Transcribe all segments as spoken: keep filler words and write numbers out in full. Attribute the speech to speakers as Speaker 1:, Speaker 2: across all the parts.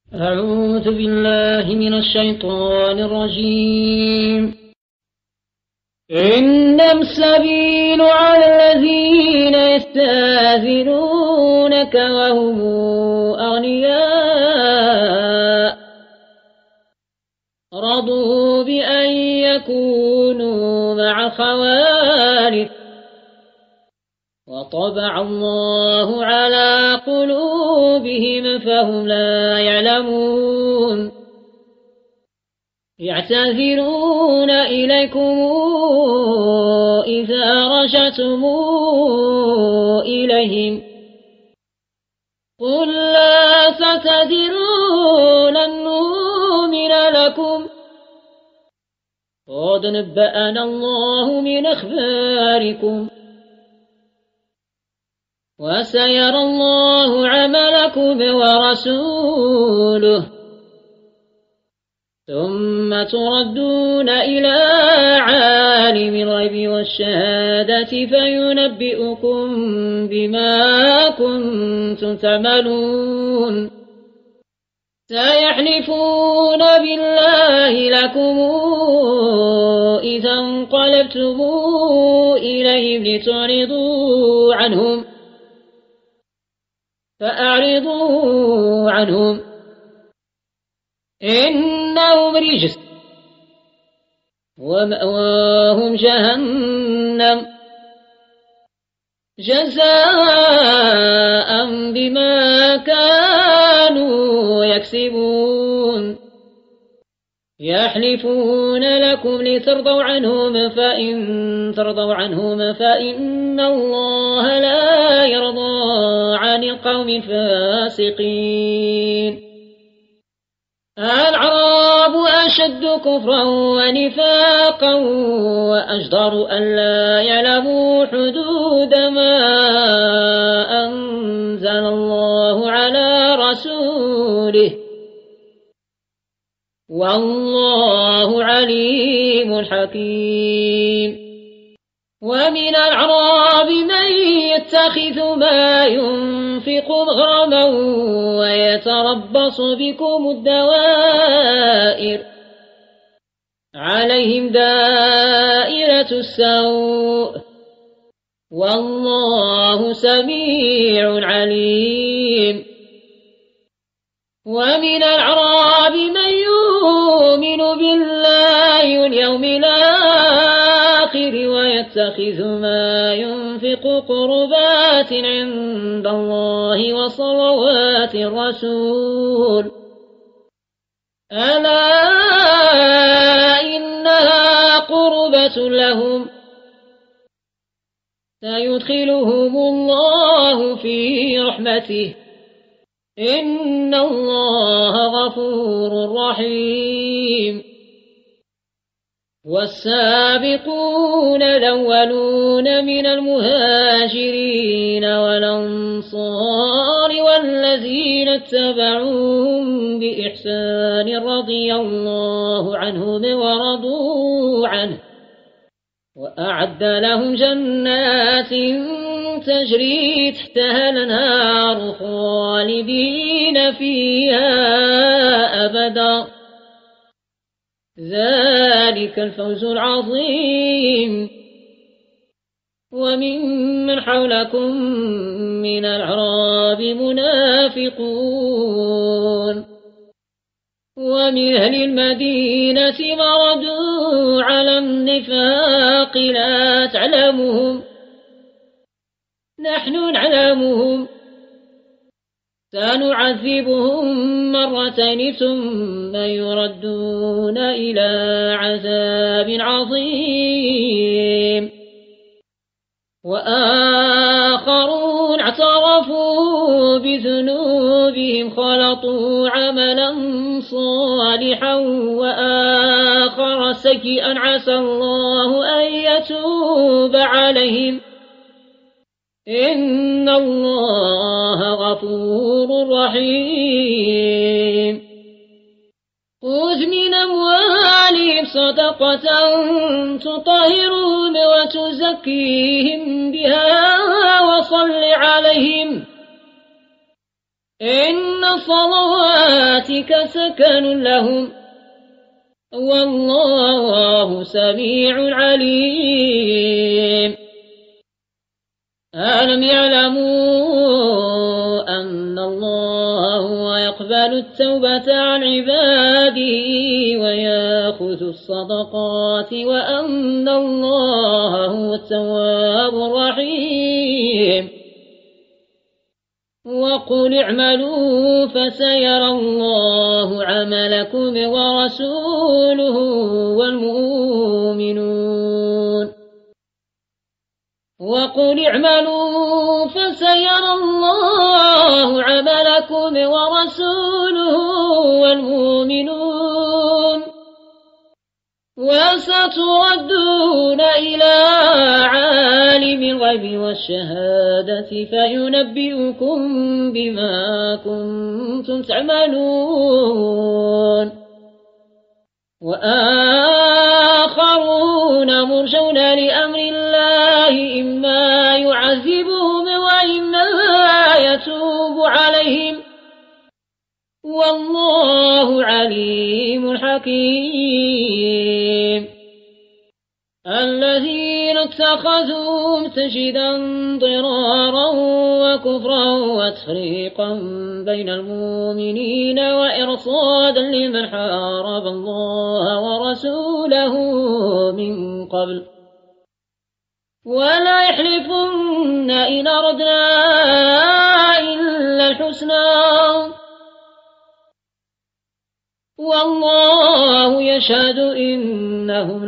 Speaker 1: أعوذ بالله من الشيطان الرجيم. إنما السبيل على الذين يستأذنونك وهم أغنياء رضوا بأن يكونوا مع الخوالف وطبع الله على قلوبهم فهم لا يعلمون. يعتذرون إليكم إذا رجعتم إليهم قل لا تعتذروا لن نؤمن لكم قد نبأنا الله من أخباركم وسيرى الله عملكم ورسوله ثم تردون إلى عالم الغيب والشهادة فينبئكم بما كنتم تعملون. سيحلفون بالله لكم إذا انقلبتم إليهم لتعرضوا عنهم فأعرضوا عنهم إنهم رجس ومأواهم جهنم جزاء بما كانوا يكسبون. يحلفون لكم لترضوا عنهم فإن ترضوا عنهم فإن الله لا يرضى عن القوم الفاسقين. الأعراب أشد كفرا ونفاقا وأجدر أن لا يعلموا حدود ما أنزل الله على رسوله والله عليم حكيم. ومن الأعراب من يتخذ ما ينفق مغرما ويتربص بكم الدوائر عليهم دائرة السوء والله سميع عليم. ومن الأعراب من يؤمن بالله واليوم الآخر ويتخذ ما ينفق قربات عند الله وصلوات الرسول ألا إنها قربة لهم سيدخلهم الله في رحمته إن الله غفور رحيم. والسابقون الأولون من المهاجرين والأنصار والذين اتبعوهم بإحسان رضي الله عنهم ورضوا عنه وأعد لهم جنات تجري تحتها الأنهار خالدين فيها أبدا ذلك الفوز العظيم. وممن حولكم من الأعراب منافقون ومن أهل المدينة مردوا على النفاق لا تعلمهم نحن نعلمهم سنعذبهم مرتين ثم يردون إلى عذاب عظيم. وآخرون اعترفوا بذنوبهم خلطوا عملا صالحا وآخر سيئا عسى الله أن يتوب عليهم إن الله غفور رحيم. خذ من أموالهم صدقة تطهرهم وتزكيهم بها وصل عليهم إن صلواتك سكن لهم والله سميع عليم. ألم يعلموا أن الله هو يقبل التوبة عن عباده ويأخذ الصدقات وأن الله هو التواب الرحيم. وقل اعملوا فسيرى الله عملكم ورسوله والمؤمنون وقل اعملوا فسيرى الله عملكم ورسوله والمؤمنون وستردون إلى عالم الغيب والشهادة فينبئكم بما كنتم تعملون. وآخرون مرجون لأمر الله إما يعذبهم وإما يتوب عليهم والله عليم حكيم. الذين اتخذوا مسجدا ضرارا وكفرا وتفريقا بين المؤمنين وإرصادا لمن حارب الله ورسوله من قبل ولا يحلفن إن أردنا إلا الحسنى والله يشهد إنهم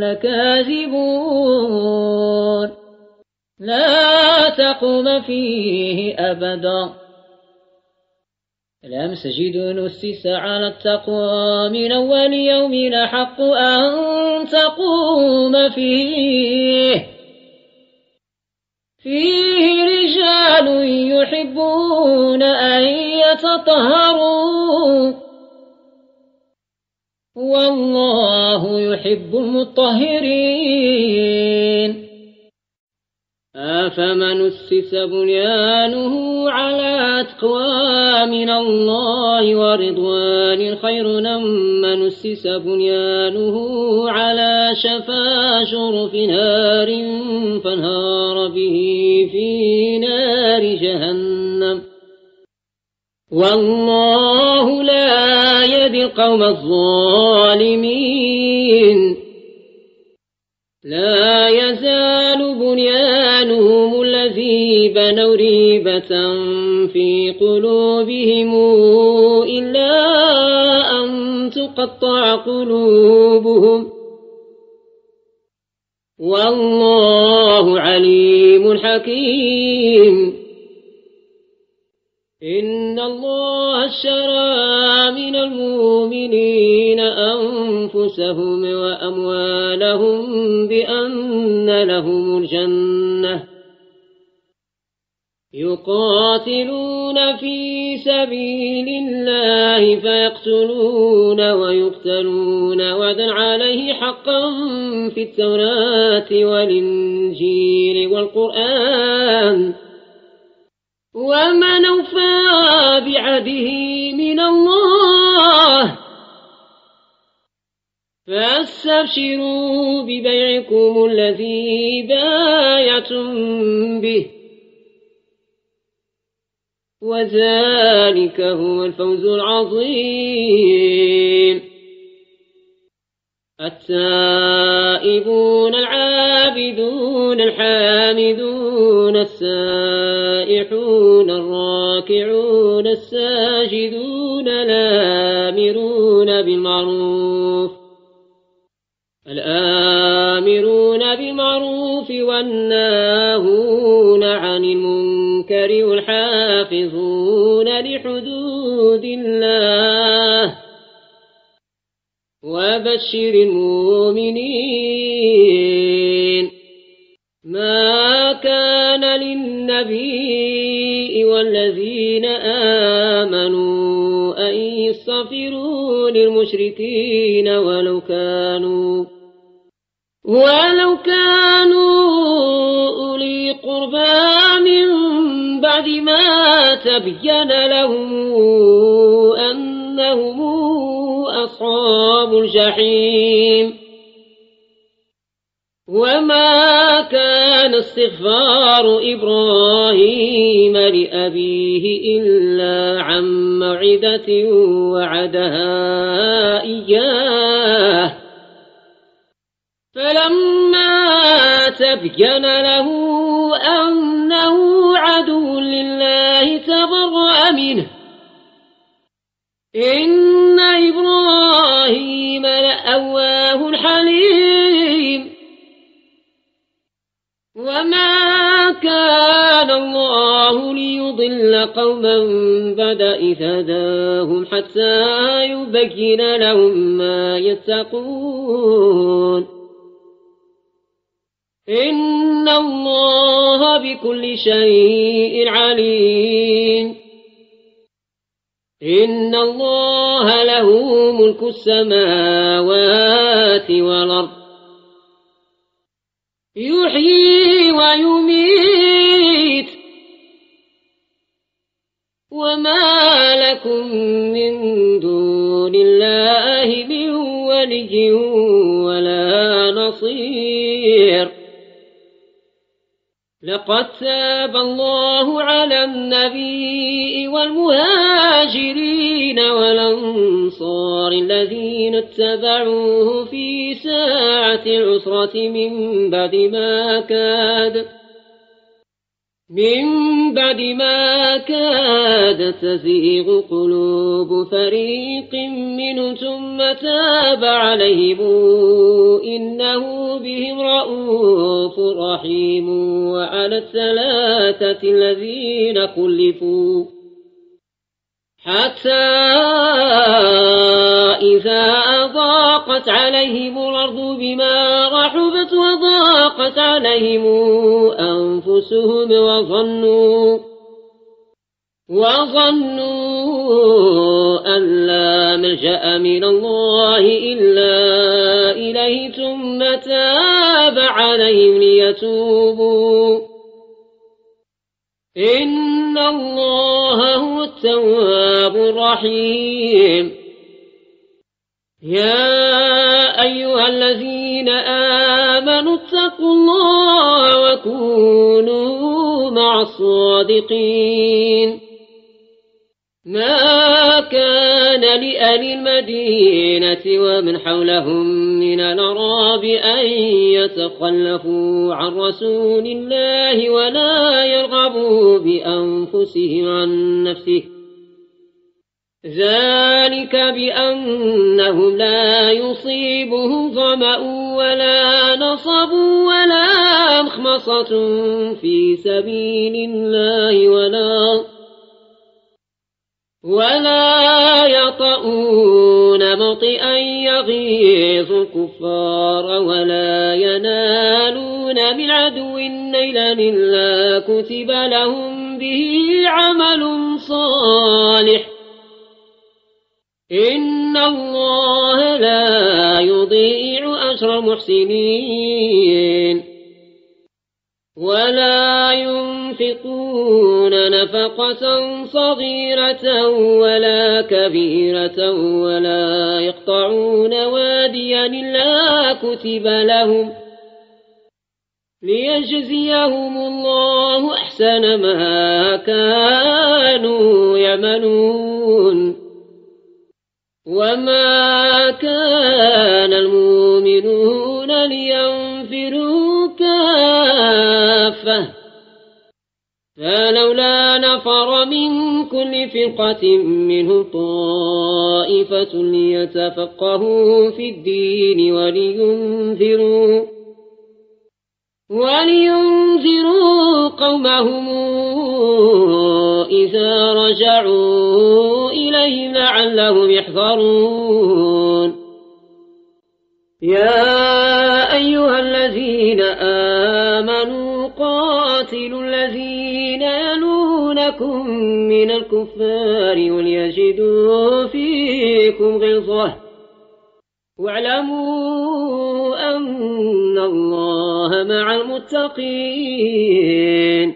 Speaker 1: لكاذبون. لا تقوم فيه أبدا المسجد نسس على التقوى من أول يوم أحق أن تقوم فيه فيه رجال يحبون أن يتطهروا والله يحب المطهرين. أفمن أسس بنيانه على تقوى من الله ورضوان خير أم من أسس بنيانه على شفا جرف نار فانهار به في نار جهنم والله لا يهدي القوم الظالمين. لا يزال بنيانهم الذي بنوا ريبة في قلوبهم إلا أن تقطع قلوبهم والله عليم حكيم. إن الله اشترى من المؤمنين أنفسهم وأموالهم بأن لهم الجنة يقاتلون في سبيل الله فيقتلون ويقتلون وعدا عليه حقا في التوراة والإنجيل والقرآن ومن أوفى بعهده من الله فاستبشروا ببيعكم الذي بايعتم به وذلك هو الفوز العظيم. التائبون العابدون الحامدون السائحون الراكعون الساجدون الآمرون بالمعروف الآمرون بالمعروف والناهون عن المنكر والحافظون لحدود الله وبشر المؤمنين. ما كان للنبي والذين آمنوا أن يستغفروا للمشركين ولو كانوا ولو كانوا أولي قربى من بعد ما تبين لهم أنهم أصحاب الجحيم. وما كان استغفار إبراهيم لأبيه إلا عن موعدة وعدها إياه، فلما تبين له أنه عدو لله تبرأ منه. إن إبراهيم لأواه حليم. وما كان الله ليضل قوما بعد إذ هداهم حتى يبين لهم ما يتقون. إن الله بكل شيء عليم. إن الله له ملك السماوات والأرض، يحيي ويميت، وما لكم من دون الله من ولي ولا نصير. لقد تاب الله على النبي والمهاجرين والأنصار الذين اتبعوه في ساعة العسرة من بعد ما كاد من بعد ما كاد تزيغ قلوب فريق منهم ثم تاب عليهم إنه بهم رءوف رحيم. وعلى الثلاثة الذين خلفوا حتى إذا ضاقت عليهم الأرض بما رحبت وضاقت عليهم أنفسهم وظنوا وظنوا أن لا ملجأ من الله إلا إليه ثم تاب عليهم ليتوبوا. إن الله هو التواب الرحيم. يا أيها الذين آمنوا اتقوا الله وكونوا مع الصادقين. ما كان لأهل المدينة ومن حولهم من الأعراب أن يتخلفوا عن رسول الله ولا يرغبوا بأنفسهم عن نفسه، ذلك بأنهم لا يصيبهم ظمأ ولا نصب ولا مخمصة في سبيل الله ولا ولا يطؤون موطئا يغيظ الكفار ولا ينالون من عدو نيلا إلا كتب لهم به عمل صالح. إن الله لا يضيع أجر المحسنين. ولا ينفقون نفقة صغيرة ولا كبيرة ولا يقطعون واديا إلا كتب لهم ليجزيهم الله أحسن ما كانوا يعملون. وما كان المؤمنون لينفروا كافة، فلولا نفر من كل فرقة منهم طائفة ليتفقهوا في الدين ولينذروا ولينذروا قومهم إذا رجعوا إليهم لعلهم يحذرون. يا أيها الذين آمنوا قاتلوا الذين يلونكم من الكفار وليجدوا فيكم غلظة واعلموا أن الله مع المتقين.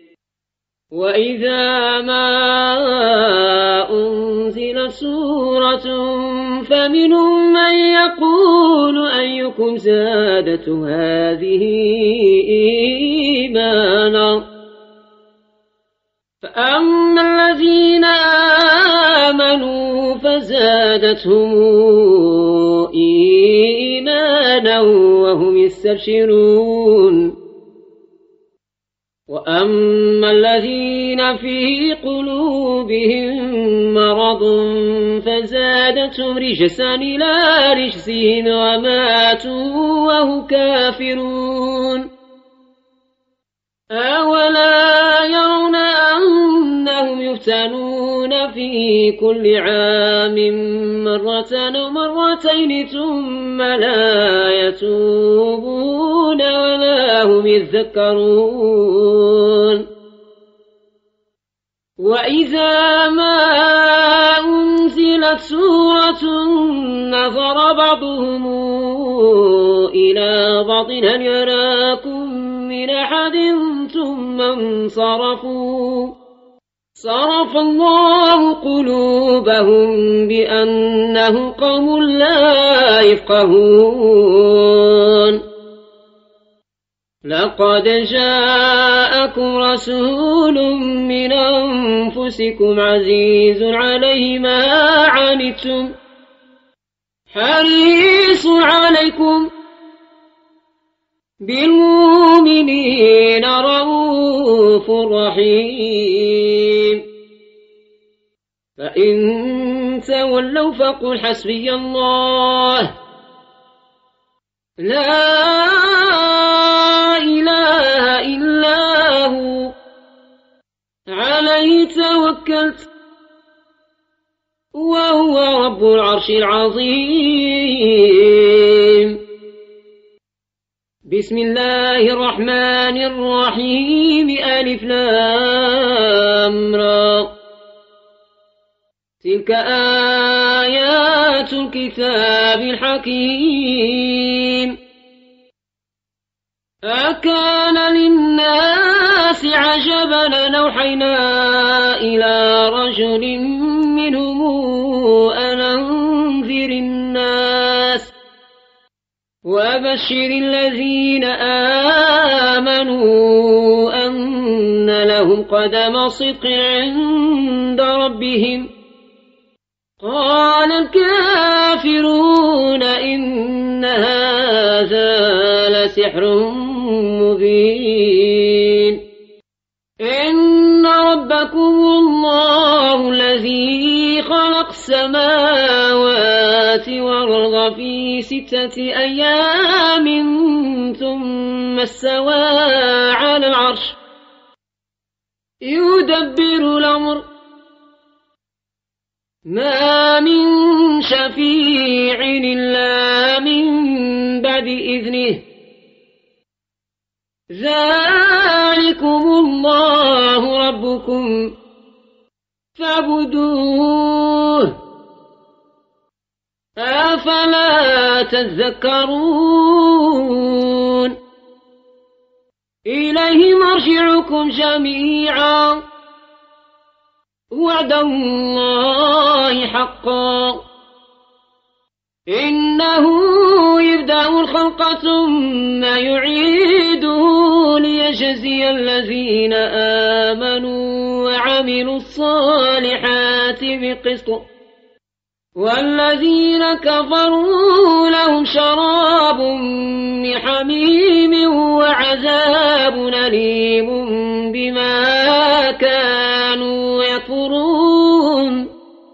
Speaker 1: وإذا ما أنزلت سورة فمنهم من يقول أيكم زادته هذه إيمانا فأما الذين آمنوا فزادتهم إيمانا وهم يستبشرون. وأما الذين في قلوبهم مرض فزادتهم رجسا إلى رجسهم وماتوا وهم كافرون. أولا يرون أنهم يفتنون في كل عام مرة أو مرتين ثم لا يتوبون ولا هم يذكرون. وإذا ما أنزلت سورة نظر بعضهم إلى بعض هل يراكم من أحد ثم انصرفوا صرف الله قلوبهم بأنهم قوم لا يفقهون. لقد جاءكم رسول من أنفسكم عزيز عليه ما عنتم حريص عليكم بالمؤمنين رؤوف رحيم. فإن تولوا فقل حسبي الله لا إله إلا هو عليه توكلت وهو رب العرش العظيم. بسم الله الرحمن الرحيم ألف لام را تلك آيات الكتاب الحكيم. أكان للناس عجبا أن أوحينا إلى رجل منهم أن أنذر الناس وبشر الذين آمنوا أن لهم قدم صدق عند ربهم. قال الكافرون إن هذا لسحر مبين. إن ربكم الله الذي خلق السماوات والأرض في ستة أيام ثم استوى على العرش يدبر الأمر ما من شفيع إلا من بعد إذنه ذلكم الله ربكم فاعبدوه أفلا تذكرون. إليه مرجعكم جميعا وعد الله حقا إنه يبدأ الخلق ثم يعيده ليجزي الذين آمنوا وعملوا الصالحات بقسط والذين كفروا لهم شراب من حميم وعذاب أليم بما كانوا يكفرون.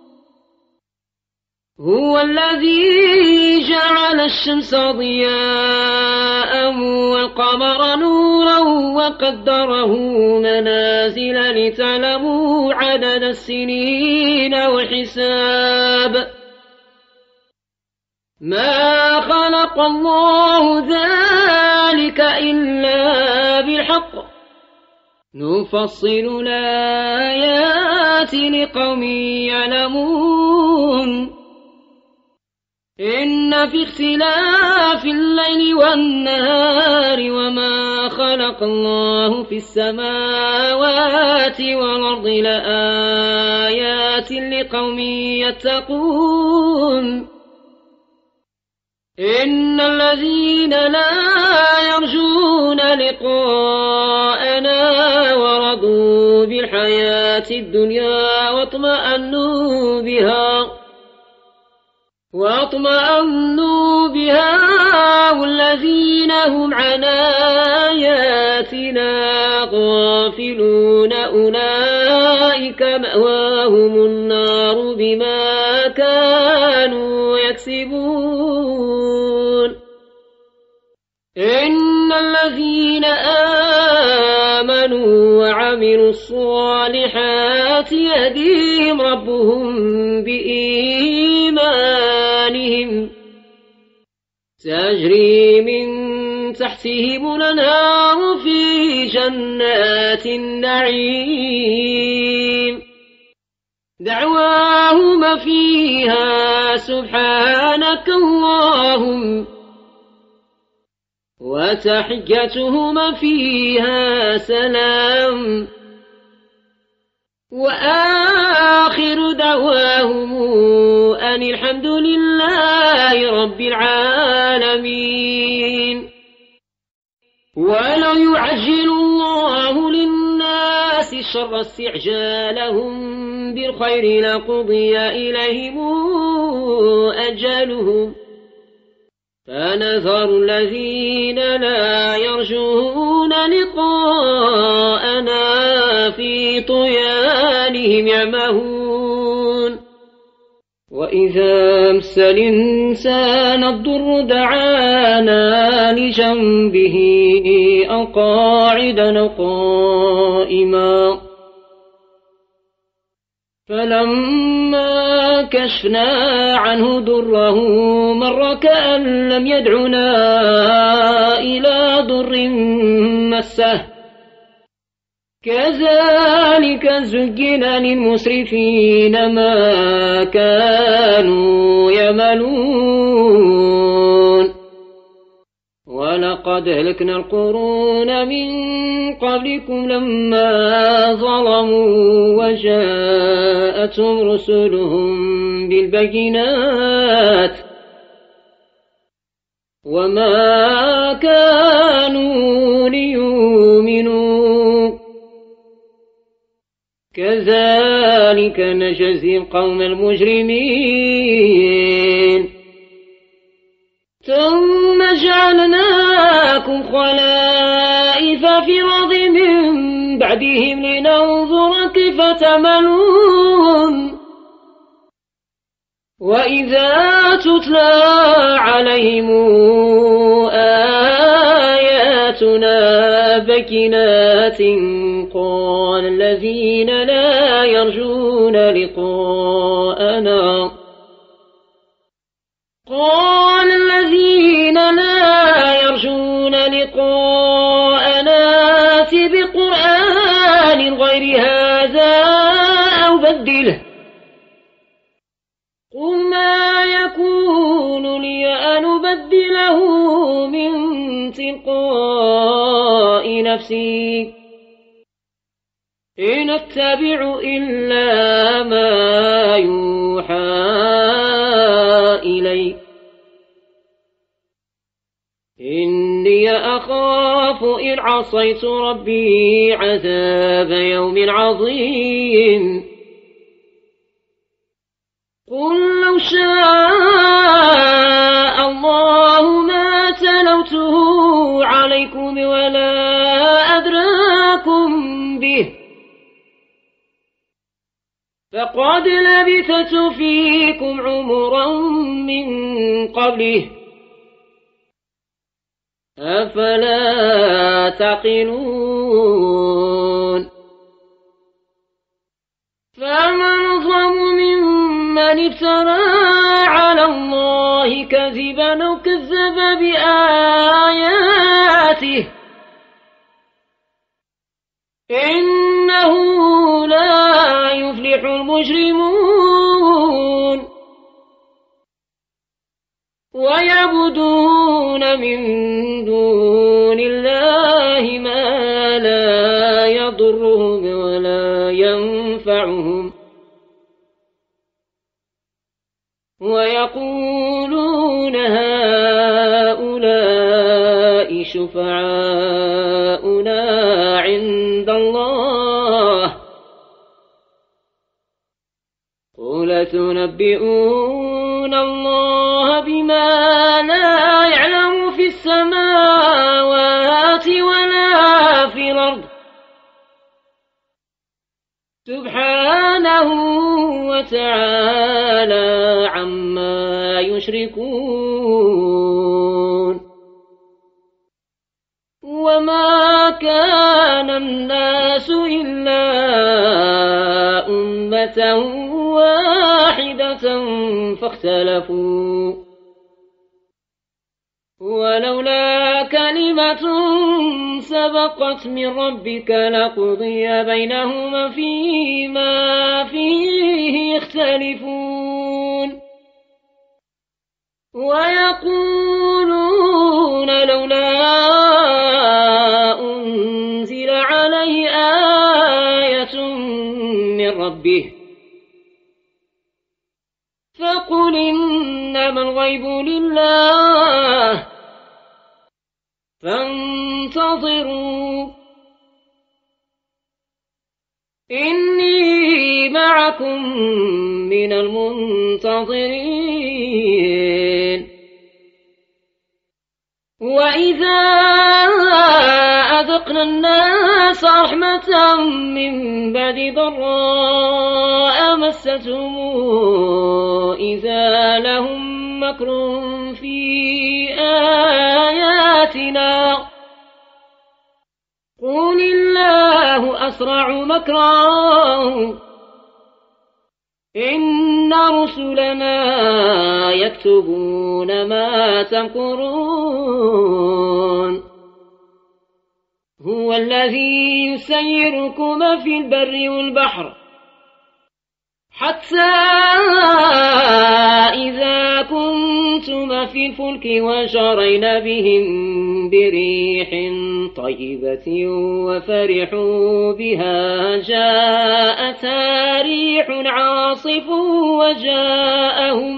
Speaker 1: هو الذي جعل الشمس ضياء والقمر نورا وقدره منازل لتعلموا عدد السنين والحساب. ما خلق الله ذلك إلا بالحق نفصل الآيات لقوم يعلمون. إن في اختلاف الليل والنهار وما خلق الله في السماوات والأرض لآيات لقوم يتقون إن الذين لا يرجون لقاءنا ورضوا بالحياة الدنيا واطمأنوا بها واطمأنوا بها والذين هم عن آياتنا غافلون أولئك مأواهم النار بما كانوا يكسبون إن الذين آمنوا وعملوا الصالحات يهديهم ربهم بإيمانهم تجري من تحتهم الأنهار في جنات النعيم دعواهم فيها سبحانك اللهم وتحيتهم فيها سلام وآخر دعواهم أن الحمد لله رب العالمين. ولو يعجل الله للناس الشر استعجالهم بالخير لقضي إليهم أجلهم فنذر الذين لا يرجون لقاءنا في طغيانهم يعمهون وإذا مس الإنسان الضر دعانا لجنبه أو قاعدا أو قائما فلما كشفنا عنه ضره مر كأن لم يدعنا إلى ضر مسه كذلك زين للمسرفين ما كانوا يعملون ولقد أهلكنا القرون من قبلكم لما ظلموا وجاءتهم رسلهم بالبينات وما كانوا ليؤمنوا كذلك نجزي القوم المجرمين ثم جعلناكم خلائف في الأرض من بعدهم لننظر كيف تعملون وإذا تتلى عليهم آياتنا بينات قال الذين لا يرجون لقاءنا قال الذين لا يرجون لقاءنا ائت بقرآن غير هذا أو بدله قل ما يكون لي أن أبدله من تلقاء نفسي إن أتبع إلا ما يوحى إلي إني أخاف إن عصيت ربي عذاب يوم عظيم قل لو شاء الله ما تلوته عليكم ولا أدراكم به فقد لبثت فيكم عمرا من قبله أفلا تعقلون فمن ظلم ممن افترى على الله كذبا أو كذب بآياته إنه لا يفلح المجرمون ويعبدون من دون الله ما لا يضرهم ولا ينفعهم ويقولون هؤلاء شفعاؤنا عند الله قل تنبئون الله بما لا يعلم في السماوات ولا في الأرض سبحانه وتعالى عما يشركون وما كان الناس إلا أمة واحدة فاختلفوا ولولا كلمة سبقت من ربك لقضي بينهما فيما فيه يختلفون ويقولون لولا أنزل عليه آية من ربه فقل إنما الغيب لله فانتظروا إني معكم من المنتظرين وإذا أذقنا الناس رحمة من بعد ضراء مستهم إذا لهم مكر في آياتنا قل الله أسرع مكرا إن رسلنا يكتبون ما تمكرون هو الذي يسيركم في البر والبحر حتى إذا كنتم في الفلك وجرين بهم بريح طيبة وفرحوا بها جاءتها ريح عاصف وجاءهم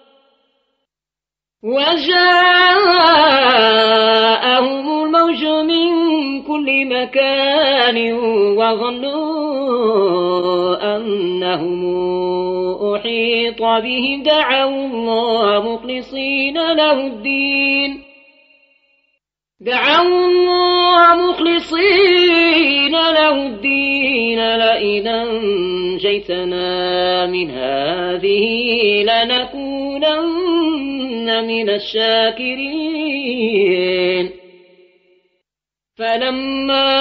Speaker 1: وجاءهم الموج من كل مكان وظنوا أنهم أحيط بهم دعوا الله مخلصين له الدين دعوا الله مخلصين له الدين لئن أنجيتنا من هذه لنكونن من الشاكرين فلما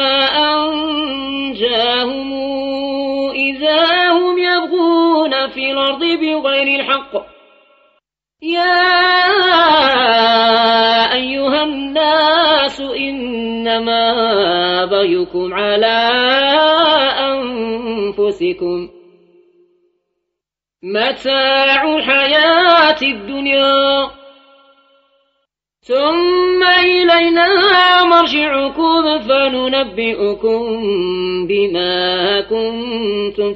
Speaker 1: أنجاهم إذا هم يبغون في الأرض بغير الحق يا أيها الناس إنما بغيكم على أنفسكم متاع الحياة الدنيا ثم إلينا مرجعكم فننبئكم بما كنتم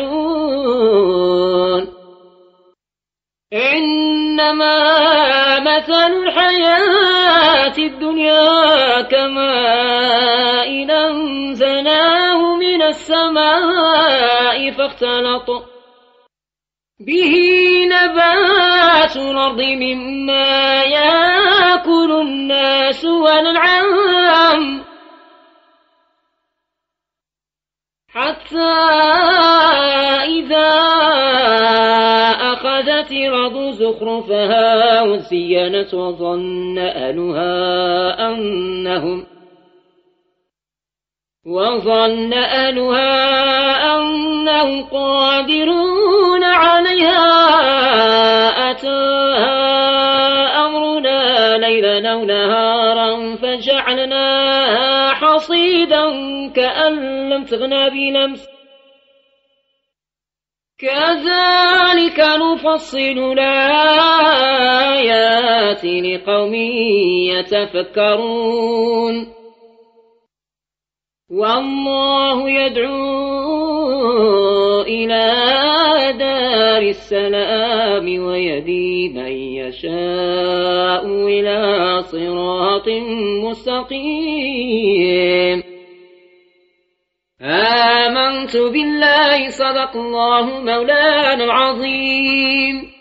Speaker 1: تعملون إنما مثل الحياة الدنيا كماء إن أنزلناه من السماء فاختلط به نبات الأرض مما يأكل الناس والأنعام حتى إذا أخذت الأرض زخرفها وزينت وظن أهلها أنهم وظن أهلها أنهم قادرون عليها أتاها أمرنا ليلا أو نهارا فجعلناها حصيدا كأن لم تغن بلمس كذلك نفصل الآيات لقوم يتفكرون والله يدعو إلى دار السلام ويهدي من يشاء إلى صراط مستقيم آمنت بالله صدق الله مولانا العظيم